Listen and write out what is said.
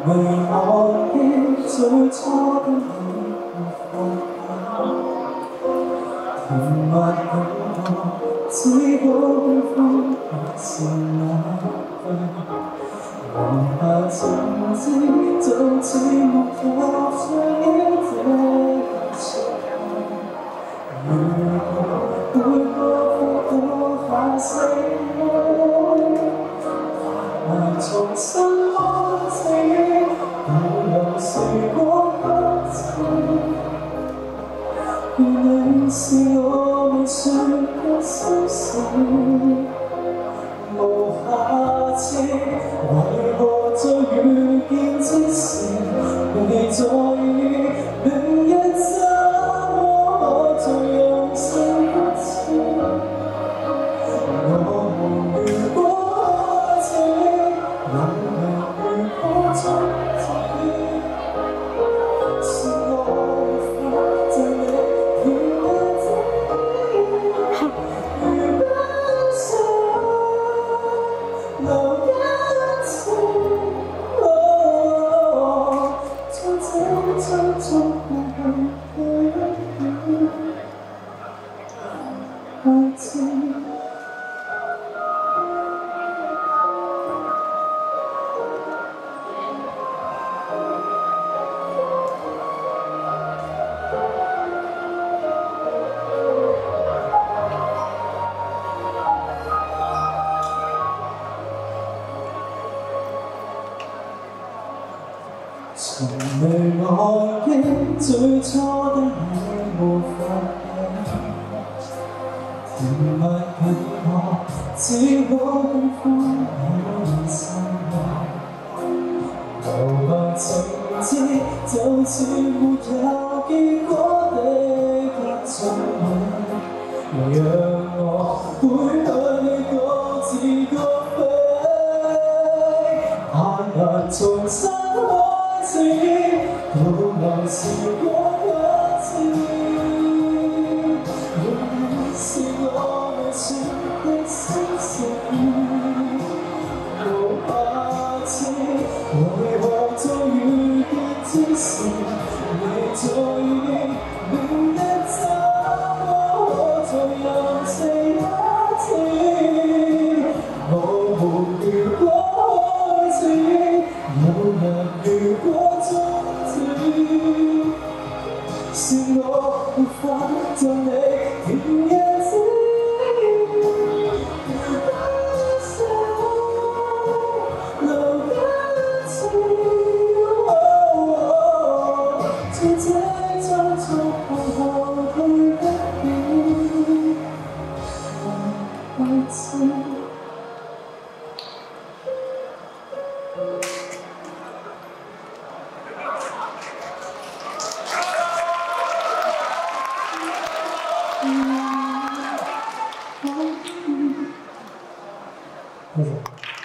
未忘記最初的你和放下，甜蜜感覺只好冰封，不是那句。留下情節，就似沒有像於這一次。如果每個風都下死愛，難重新開始，保留時光不止。願你是我未說的心事，無下次。為何在遇見之時，未在意明日怎麼再用心不知？我們如果開始，能如果終止，是我沒法在你偏愛知。如不想留一次，在這匆匆過去的一秒，愛知。從未忘記最初的你，無法記，甜蜜感覺只好冰封喺心內。留下情節，就似沒有結果的一種美，讓我會向你各自各飛，但難重新開始，保留時光不止。願你是我未說的心事，無下次。為何在遇見之時，未在意明日怎麼再任性一次？我們如果開始，有人如果終止，是我沒法像你甜日子。留一次，在這匆匆過去的一秒，愛知。谢谢。